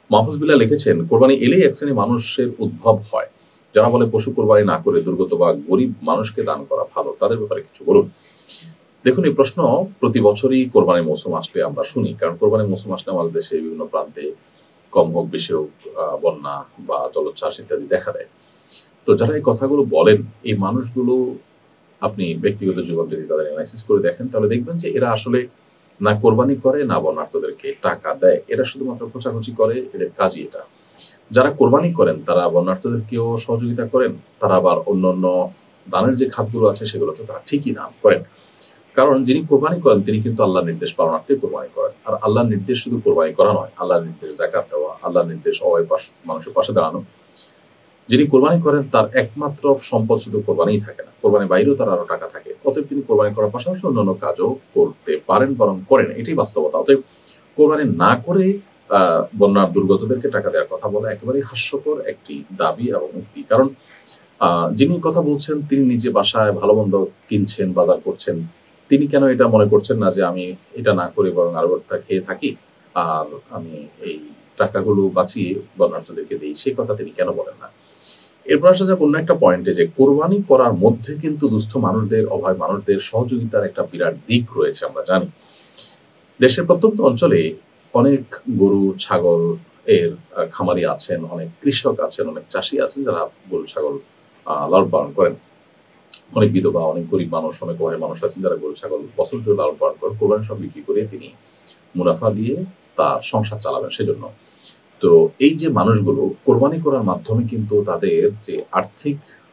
মাহফুজ বিল্লাহ লিখেছেন, কোরবানি এলেই এক শ্রেণী মানুষের উদ্ভব হয় যারা বলে পশু কোরবানি না করে দুর্গত বা গরিব মানুষকে দান করা ভালো, তাদের ব্যাপারে কিছু বলুন। দেখুন, এই প্রশ্ন প্রতি বছরই কোরবানির মৌসুম আসলে আমরা শুনি, কারণ কোরবানির মৌসুম আসলে আমাদের দেশে বিভিন্ন প্রান্তে কম হোক বেশি হোক বন্যা বা জলোচ্ছ্বাস ইত্যাদি দেখা দেয়। তো যারা এই কথাগুলো বলেন, এই মানুষগুলো আপনি ব্যক্তিগত জীবন যদি তাদের অ্যানালাইসিস করে দেখেন, তাহলে দেখবেন যে এরা আসলে না কোরবানি করে না বন্যার্থদেরকে টাকা দেয়, এরা শুধুমাত্র খোঁচাখুচি করে, এদের কাজই এটা। যারা কোরবানি করেন তারা বন্যার্থদেরকেও সহযোগিতা করেন, তারা আবার অন্যান্য দানের যে খাতগুলো আছে সেগুলোতে তারা ঠিকই দান করেন। কারণ যিনি কোরবানি করেন তিনি কিন্তু আল্লাহর নির্দেশ পালনার্থে কোরবানি করেন। আর আল্লাহর নির্দেশ শুধু কোরবানি করা নয়, আল্লাহর নির্দেশ যাকাত দেওয়া, আল্লাহর নির্দেশ মানুষের পাশে দাঁড়ানো। যিনি কোরবানি করেন তার একমাত্র সম্পদ শুধু কোরবানিই থাকে না, কোরবানির বাইরেও তার আরো টাকা থাকে। অতএব তিনি কোরবানি করার পাশাপাশি অন্যান্য কাজও করতে পারেন, বরং করেন, এটাই বাস্তবতা। অতএব কোরবানি না করে বন্যার দুর্গতদেরকে টাকা দেওয়ার কথা বলা একেবারেই হাস্যকর একটি দাবি এবং উক্তি। কারণ যিনি কথা বলছেন তিনি নিজে বাসায় ভালো মন্দ কিনছেন, বাজার করছেন, তিনি কেন এটা মনে করছেন না যে আমি এটা না করে বরং আরো খেয়ে থাকি আর আমি এই টাকাগুলো বাঁচিয়ে বন্যার্থদেরকে দিই, সেই কথা তিনি কেন বলেন না? এরপর আসা যাক অন্য একটা পয়েন্টে, যে কোরবানি করার মধ্যে কিন্তু দুস্থ মানুষদের, অভাব মানুষদের সহযোগিতার একটা বিরাট দিক রয়েছে। আমরা জানি দেশের প্রত্যন্ত অঞ্চলে অনেক গরু ছাগল এর খামারি আছেন, অনেক কৃষক আছেন, অনেক চাষি আছেন যারা গরু ছাগল লালন পালন করেন। অনেক বিধবা, অনেক গরিব মানুষ, অনেক অভাবী মানুষ আছেন যারা গরু ছাগল বছর জুড়ে লালন পালন করেন, কোরবানি সব বিক্রি করে তিনি মুনাফা দিয়ে তার সংসার চালাবেন সেজন্য। তো এই যে মানুষগুলো কোরবানি করার মাধ্যমে কিন্তু তাদের যে আর্থিক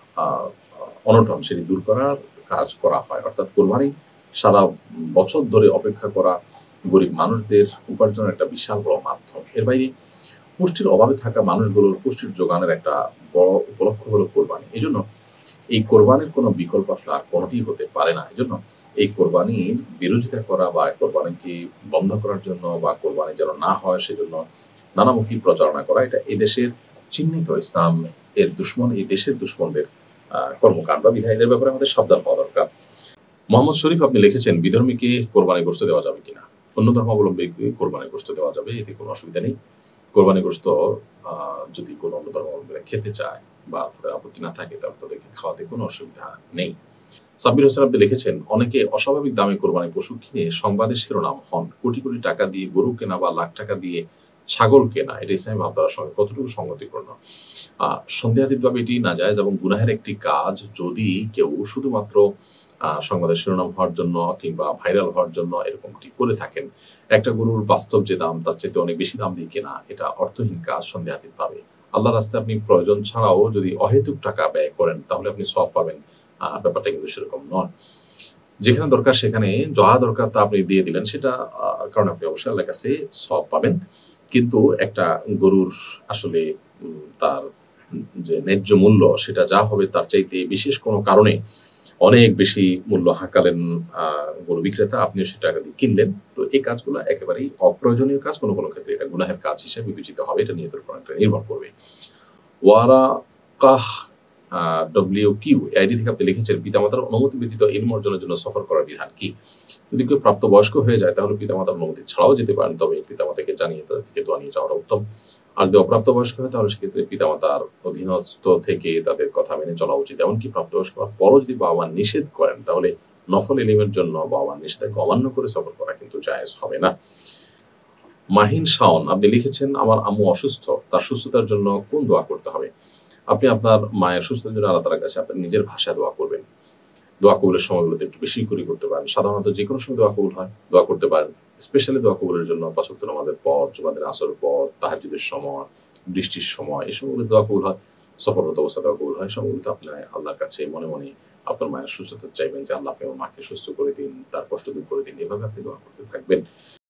অনটন সেটি দূর করার কাজ করা হয়। অর্থাৎ কোরবানি সারা বছর ধরে অপেক্ষা করা গরিব মানুষদের উপার্জনের একটা বিশাল বড় মাধ্যম। এর বাইরে পুষ্টির অভাবে থাকা মানুষগুলোর পুষ্টির যোগানের একটা বড় উপলক্ষ হলো কোরবানি। এই জন্য এই কোরবানির কোনো বিকল্প আসলে আর কোনোটি হতে পারে না। এই জন্য এই কোরবানির বিরোধিতা করা বা কোরবানিকে বন্ধ করার জন্য বা কোরবানি যেন না হয় সেজন্য নানামুখী প্রচারণা করা, এটা এদেশের চিহ্নিত ইসলাম এর দুশ্মন, এই দেশের দুশ্মনদের কর্মকাণ্ড। বিধায়ীদের ব্যাপারে আমাদের সাবধান হওয়া দরকার। মোহাম্মদ শরীফ আপনি লিখেছেন, বিধর্মীকে কোরবানি গোশত দেওয়া যাবে কিনা? অন্য ধর্মাবলম্বীকে কোরবানি গোশত দেওয়া যাবে, এতে কোনো অসুবিধা নেই। কোরবানি গোশত যদি কোনো অন্য ধর্মাবলম্বীরা খেতে চায় বা তাদের আপত্তি না থাকে তাহলে তাদেরকে খাওয়াতে কোনো অসুবিধা নেই। সাব্বির হোসেন আপনি লিখেছেন, অনেকে অস্বাভাবিক দামে কোরবানি পশু কিনে সংবাদের শিরোনাম হন, কোটি কোটি টাকা দিয়ে গরু কেনা বা লাখ টাকা দিয়ে ছাগল কেনা, এটা ইসলামী ভাবধারার সঙ্গে কতটুকু সঙ্গতিপূর্ণ? সন্দেহাতীতভাবে এটি নাজায়েজ এবং গুনাহের একটি কাজ। যদি কেউ শুধুমাত্র সংবাদের শিরোনাম হওয়ার জন্য কিংবা ভাইরাল হওয়ার জন্য এরকমটি করে থাকেন, একটা গরুর বাস্তব যে দাম তার চাইতে অনেক বেশি দাম দিয়ে কেনা, এটা অর্থহীন কাজ সন্দেহাতীতভাবে। আল্লাহর রাস্তায় আপনি প্রয়োজন ছাড়াও যদি অহেতুক টাকা ব্যয় করেন তাহলে আপনি সওয়াব পাবেন, ব্যাপারটা কিন্তু সেরকম নয়। যেখানে দরকার সেখানে যা দরকার তা আপনি দিয়ে দিলেন, সেটা কারণ আপনি অবশ্যই আল্লাহর কাছে সওয়াব পাবেন। কিন্তু একটা গরুর আসলে তার যে ন্যায্য মূল্য সেটা যা হবে তার চাইতে বিশেষ কোনো কারণে অনেক বেশি মূল্য হাঁকালেন গরু বিক্রেতা, আপনিও সে টাকা দিয়ে কিনলেন, তো এই কাজগুলো একেবারেই অপ্রয়োজনীয় কাজ। কোনো কোনো ক্ষেত্রে এটা গুনাহের কাজ হিসেবে বিবেচিত হবে, এটা নিয়তের উপর একটা নির্ভর করবে। ওয়ারা কাহ WQ আইডি থেকে আপনি লিখেছেন, পিতামাতার অনুমতি ব্যতীত ইলম অর্জনের জন্য সফর করার বিধান কি? যদি কেউ প্রাপ্তবয়স্ক হয়ে যায় তাহলে পিতামাতার অনুমতি ছাড়াও যেতে পারেন, তবে পিতামাতাকে জানিয়ে তাদেরকে দোয়া নিয়ে যাওয়াটা উত্তম। আর যদি অপ্রাপ্তবয়স্ক হয় তাহলে সেক্ষেত্রে পিতামাতার অধীনস্থ থেকে তাদের কথা মেনে চলা উচিত। এমনকি প্রাপ্তবয়স্ক হওয়ার পরও যদি বাবা মা নিষেধ করেন তাহলে নফল ইলমের জন্য বাবা মার নিষেধাজ্ঞা অমান্য করে সফর করা কিন্তু জায়েজ হবে না। মাহিন শাওন আপনি লিখেছেন, আমার আম্মু অসুস্থ, তার সুস্থতার জন্য কোন দোয়া করতে হবে? আপনি আপনার মায়ের সুস্থতার জন্য আল্লাহ তাআলার কাছে আপনার নিজের ভাষায় দোয়া করবেন। দোয়া কবুলের সময়গুলোতে একটু বেশি করে করতে পারেন। সাধারণত যে কোনো সময় দোয়া কবুল হয়, দোয়া করতে পারেন। স্পেশালি দোয়া কবুলের জন্য ৫ ওয়াক্ত নামাজের পর, জুমার দিন আসরের পর, তাহাজ্জুদের সময়, বৃষ্টির সময়, এই সময়গুলোতে দোয়া কবুল হয়। সফররত অবস্থায় দোয়া কবুল হয়। সময়গুলোতে আপনি আল্লাহর কাছে মনে মনে আপনার মায়ের সুস্থতা চাইবেন যে আল্লাহ আপনি আমার মাকে সুস্থ করে দিন, তার কষ্ট দূর করে দিন। এভাবে আপনি দোয়া করতে থাকবেন।